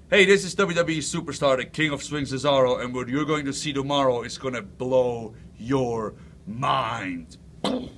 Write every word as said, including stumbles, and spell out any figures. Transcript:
Hey, this is W W E Superstar, the King of Swing Cesaro, and what you're going to see tomorrow is going to blow your mind.